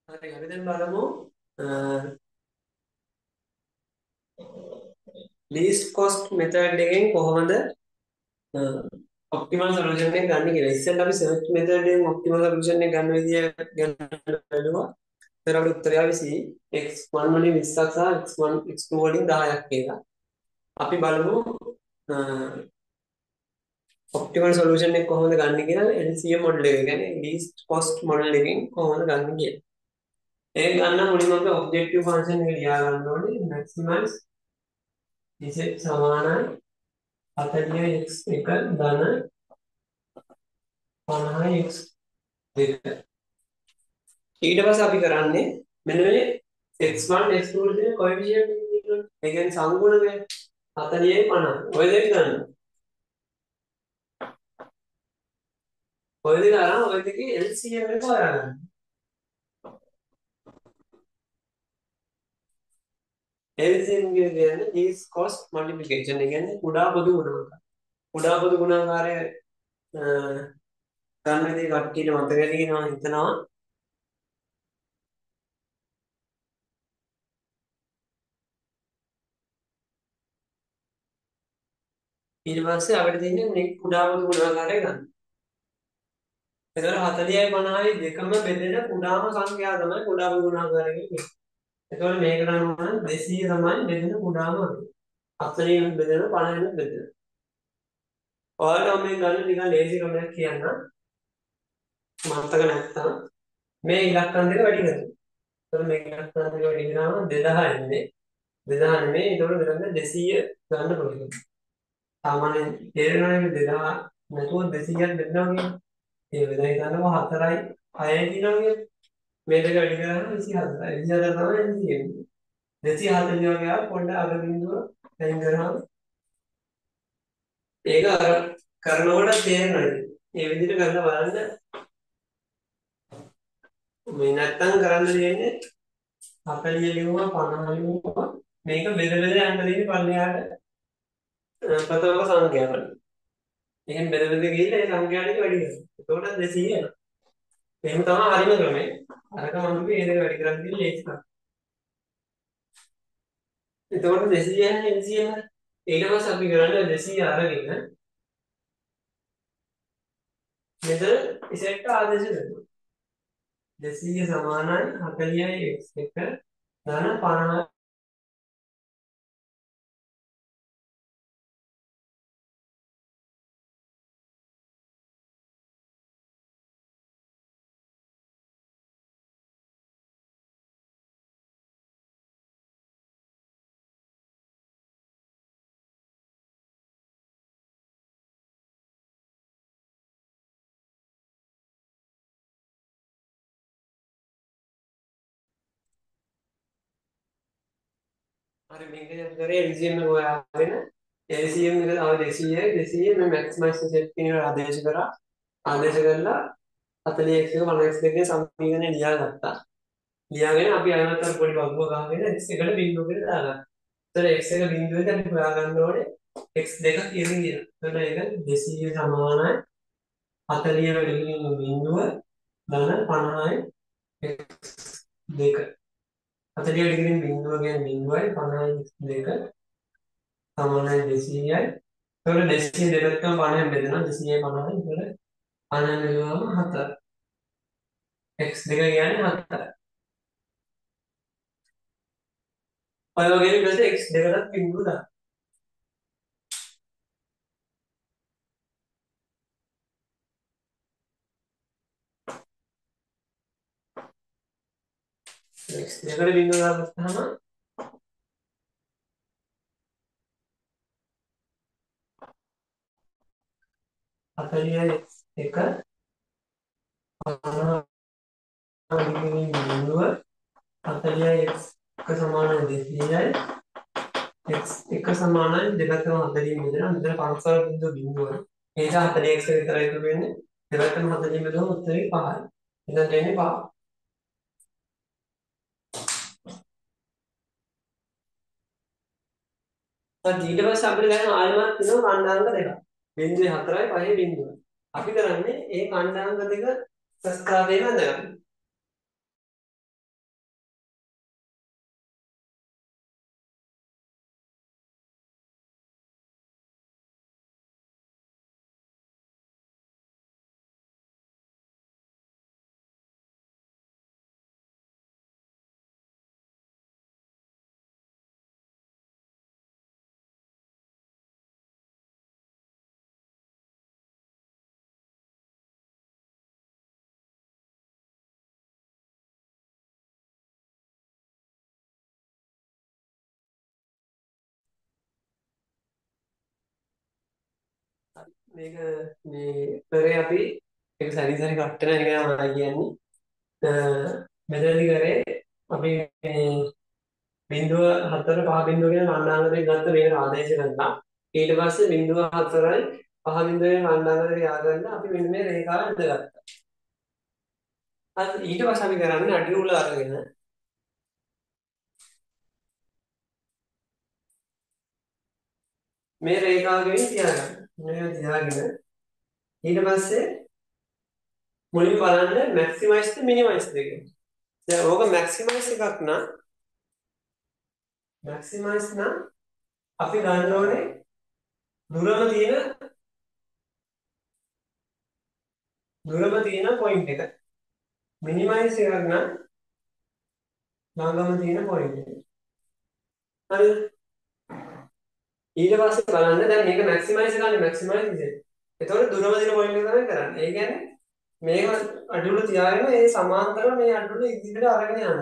හරි අපි දැන් බලමු least cost method එකෙන් කොහොමද optimal solution එක ගන්න කියලා. ඉස්සෙල්ලා අපි search method එකෙන් optimal solution එක ගන්න විදිය ගැන බලුවා. ඒතර අපිට උත්තරය ආවේ x1 වලින් 20ක් සහ x1 x2 වලින් 10ක් කියලා. අපි බලමු optimal solution එක කොහොමද ගන්න කියලා LCM model එක. කියන්නේ least cost model එකෙන් කොහොමද ගන්න කියලා. ඒක ගන්න මුලින්ම අපි objective function එක ලියා ගන්න ඕනේ. maximize z සමානයි 40x1 ධන 50x2. ඊට පස්සේ අපි කරන්නේ මෙන්න මේ x1 x2 වල තියෙන coefficient එක තියෙනවා. ඒ කියන්නේ සංගුණකය 40යි 50. ඔය දෙක ගන්න. ඔය දෙක අරන් ඔය දෙකේ LCM එක හොයාගන්න. LCM කියන්නේ least cost multiplication. ඒ කියන්නේ කුඩා පොදු ගුණාකාරය. කුඩා පොදු ගුණාකාරය ගන්න විදිහ කට්ටියට මතක තියෙනවා හිතනවා. ඊට පස්සේ අපිට තියෙන්නේ මේ කුඩා පොදු ගුණාකාරය ගන්න. එතකොට 40යි 50යි දෙකම බෙදෙන කුඩාම සංඛ්‍යාව තමයි කුඩා පොදු ගුණාකාරය කියන්නේ. එතකොට මේක නම් 200 තමයි බෙදෙන කුඩාම අංකය. 40න් බෙදෙන 50න් බෙදෙන. ඔයාලට මේ ගන්න නිකන් ලේසි ක්‍රමයක් කියන්න. මතක නැත්තම් මේ ඉලක්කම් දෙක වැඩි කරනවා. එතකොට මේ ඉලක්කම් දෙක වැඩි කරාම 2000 එන්නේ. 2000 නෙමෙයි එතකොට කරන්නේ 200 ගන්න පුළුවන්. සාමාන්‍යයෙන් තේරෙනවනේ 2000 නැතුව 200ක් දෙන්නවා කියන්නේ. ඒ වෙලාව හිතන්නකො 4යි 6යි කියනවා කියන්නේ. මේ දෙක වැඩි කරාම 24යි. 24 තමයි එන්නේ කියන්නේ. 240 වගේ ආව පොඩ්ඩක් අග බිඳුව දැන් කරාම ඒක අර කරනකොට තේරෙනවා. ඒ විදිහට කරලා බලන්න. මේ නැත්තම් කරන්න තියෙන්නේ 40 ලියුවා 50 ලියුවා මේක බෙද බෙද යන්න තියෙන්නේ පල්ලෙහාට ප්‍රථම සංඛ්‍යාවල. එහෙන් බෙද බෙද ගිහිල්ලා ඒ සංඛ්‍යා ටික වැඩි කරනවා. එතකොට 200 යනවා. එහෙම තමයි හරිම ක්‍රමය. අරක මම කිව්වේ ඒ දෙක වැඩි කරන් තියෙන්නේ ලේසි තමයි. එතකොට 200 යන්නේ 200 ඊට පස්සේ අපි කරන්නේ 200 අරගෙන මෙතන ඉසෙට් ආදේශ දෙනවා. 200 සමානයි 40යි x1 ධන 50යි. හරි මේක දැන් කරේ LCM එක හොයාගෙන LCM එක ආව 200යි 200 මේ මැක්සිමයිස් සෙට් කියන ආදේශ කරා. ආදේශ කරලා 40x එක 50x දෙකේ සමීකරණය ලියාගත්තා. ලියාගෙන අපි අයමත් අර පොඩි වගුව ගහගෙන x එකට බිඳුවකට දාගත්තා. එතකොට x එක බිඳුවෙන් අපි හොයාගන්න ඕනේ x දෙක කියමින් දිනවා. එතකොට ඒක 200 සමානයි 40 වලින් බිඳුව ධන 50යි x දෙක. 40 වලින් බිඳුව කියන්නේ බිඳුවයි 50යි දෙක සමානයි 200යි. එතකොට 200 දෙකක්ම 50න් බෙදෙනවා 200යි 50යි. එතකොට 50න් බෙදුවම 4. x දෙක කියන්නේ 4. ඔය වගේ ඊට පස්සේ x දෙකටත් බිඳුව දාන්න. x දෙකට බිඳුව දාගත්තාම 40යි එක 50යි බිඳුව 40යි x එක සමානයි 200යි x එක සමානයි දෙකටම 40 බෙදෙනවා. මෙතන 50 බිඳුව බිඳුව. ඒක 40x විතරයි ඉතුරු වෙන්නේ. දෙකටම 40 බෙදුවම උත්තරේ 5යි. එතන එන්නේ 5. ඊට පස්සේ අපිට දැන් ආයෙමත් තියෙනවා කණ්ඩාංග දෙකක්. බිඳුවේ 4යි 5යි බිඳුව. අපි කරන්නේ ඒ කණ්ඩාංග දෙක ප්‍රස්තාවයෙන් හදගන්න. මේක මේ කරේ අපි ඒක සැරි සැරි කට්ටන එක තමයි කියන්නේ. මෙතනදි කරේ අපි මේ බිංදුව 4 5 බිංදුව කියන මණ්ඩාංග දෙක ගත්ත මේක ආදේශ කරලා ඊට පස්සේ බිංදුව 4යි 5 බිංදුවේ මණ්ඩාංග දෙක යාගන්න අපි මෙන්න මේ රේඛාව ඇඳගත්තා. අද ඊට පස්සේ අපි කරන්නේ අඩි උල අරගෙන මේ රේඛාවකින් තියාගන්න. මේක තියාගෙන ඊට පස්සේ මුලින්ම බලන්න මැක්සිමයිස්ද මිනිමයිස්ද කියලා. දැන් ඕක මැක්සිමයිස් එකක් නම් මැක්සිමයිස් නම් අපි ගන්න ඕනේ දුරම තියෙන පොයින්ට් එක. මිනිමයිස් එකක් නම් ළඟම තියෙන පොයින්ට් එක. හරිද? ඊට පස්සේ බලන්න දැන් මේක මැක්සිමයිස් කරන්නේ මැක්සිමයිස් ඉතින්. එතකොට දුරම තියෙන පොයින්ට් එක තමයි කරන්නේ. ඒ කියන්නේ මේක අඩුල තියාගෙන ඒ සමාන්තරව මේ අඩුල ඉදිරියට අරගෙන යන්න.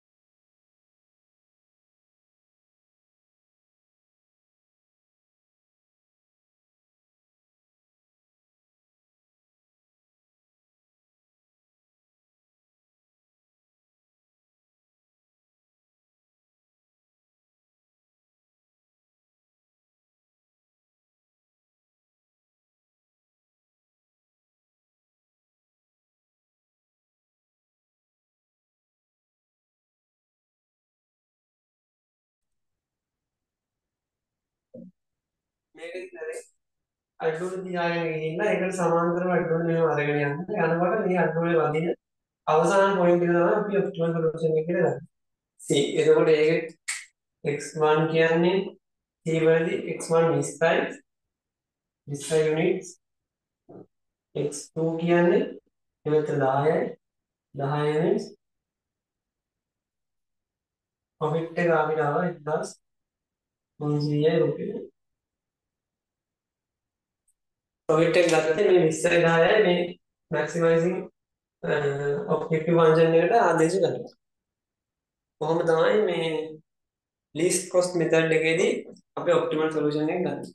මේක ඉතින් අඩුල තියාගෙන ගිහින් ඒකට සමාන්තරව අඩුල මෙහෙම අරගෙන යන්න. යනකොට මේ අඩුලේ වදින අවසාන පොයින්ට් එක තමයි අපි ඔප්ටිමල් සොලියුෂන් එක කියලා ගන්න. C එතකොට ඒක x1 කියන්නේ C වලදී x1 20යි 20 යුනිට්ස් x2 කියන්නේ මෙතන 10යි 10 යුනිට්ස් ප්‍රොෆිට් එක අපිට ආවා 1300 රුපියල්. ප්‍රොෆිට් එක ගත්තේ මේ 20යි 10යි මේ මැක්සිමයිසින් ඔබ්ජෙක්ටිව් ෆන්ක්ෂන් එකට ආදේශ කරනවා. කොහොම තමයි මේ ලීස්ට් කොස්ට් මෙතඩ් එකේදී අපි ඔප්ටිමල් සොලියුෂන් එක ගන්න.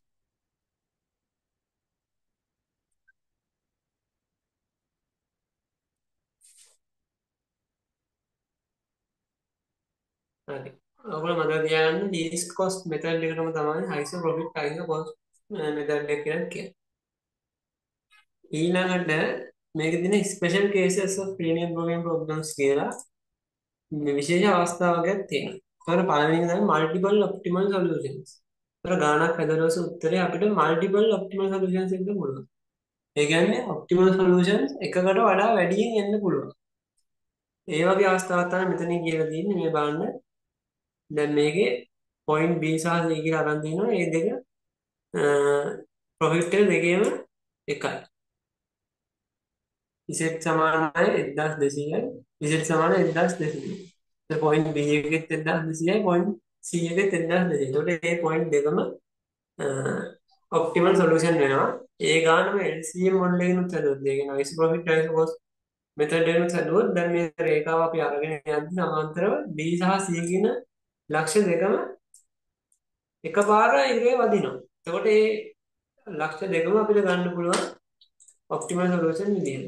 හරි. ඔයගොල්ලෝ මතක තියාගන්න ලීස්ට් කොස්ට් මෙතඩ් එකටම තමයි highest profit highest cost method එක කියලා කියන්නේ. ඊළඟට මේකේ තියෙන special cases of premium programme problems කියලා මේ විශේෂ අවස්ථාවකයක් තියෙනවා. ඒතර පළවෙනි එක තමයි මල්ටිපල් ඔප්ටිමල් සොලියුෂන්ස්. ඒතර ගාණක් හදලා උත්තරේ අපිට මල්ටිපල් ඔප්ටිමල් සොලියුෂන්ස් එකක් පුළුවන්. ඒ කියන්නේ ඔප්ටිමල් සොලියුෂන්ස් එකකට වඩා වැඩියෙන් එන්න පුළුවන්. ඒ වගේ අවස්ථාවක් තමයි මෙතනින් කියලා තියෙන්නේ. මේ බලන්න. දැන් මේකේ පොයින්ට් B සහ C කියලා අරන් තිනවා. මේ දෙක ප්‍රොෆිට් එක දෙකේම එකයි. Z සමානයි 1200යි Z සමානයි 1200යි. ඒ පොයින්ට් B එකෙත් 1200යි පොයින්ට් C එකෙත් 1200යි. ඒකට මේ පොයින්ට් දෙකම ඔප්ටිමල් සොලියුෂන් වෙනවා. ඒ ගානම LCM මොඩල් එකෙන් උත්තරයක් දෙගෙන ice profit ice cost method එකෙන් හදුවොත් දැන් මේ රේඛාව අපි අරගෙන යද්දි සමාන්තරව B සහ C කියන ලක්ෂ්‍ය දෙකම එකපාර ඉරේ වදිනවා. එතකොට මේ ලක්ෂ්‍ය දෙකම අපිට ගන්න පුළුවන් ඔප්ටිමල් සොලියුෂන් විදියට.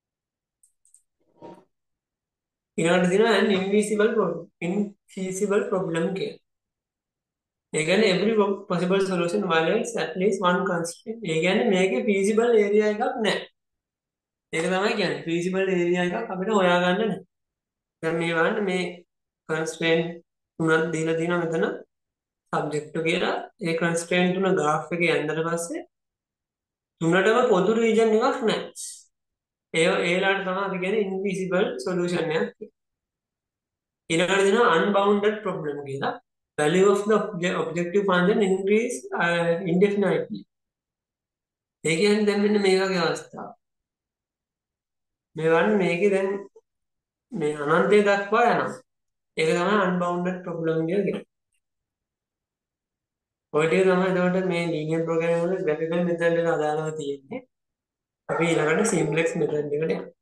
ඊළඟට තියෙනවා infeasible problem කියලා. ඒ කියන්නේ every possible solution violates at least one constraint. ඒ කියන්නේ මේකේ feasible area එකක් නැහැ. ඒක තමයි කියන්නේ feasible area එකක් අපිට හොයාගන්න නැහැ. දැන් මේ බලන්න මේ constraint තුනක් දීලා තියෙනවා මෙතන subject කියලා. ඒ constraint තුන graph එකේ ඇඳලා පස්සේ තුනටම පොදු region එකක් නැහැ. ඒලාට තමයි අපි කියන්නේ infeasible solution එකක්. ඊළඟට දෙනවා unbounded problem කියලා. Value of the objective function increase indefinitely. ඒ කියන්නේ දැන් මෙන්න මේ වගේ අවස්ථාවක්. මේ වань මේකේ දැන් මේ අනන්තය දක්වා යනවා. ඒක තමයි unbounded problem කියලා කියන්නේ. ඔය ටික තමයි එතකොට මේ linear programming වල graphical method එක අදාළව තියෙන්නේ. අපි ඊළඟට simplex method එකට යමු.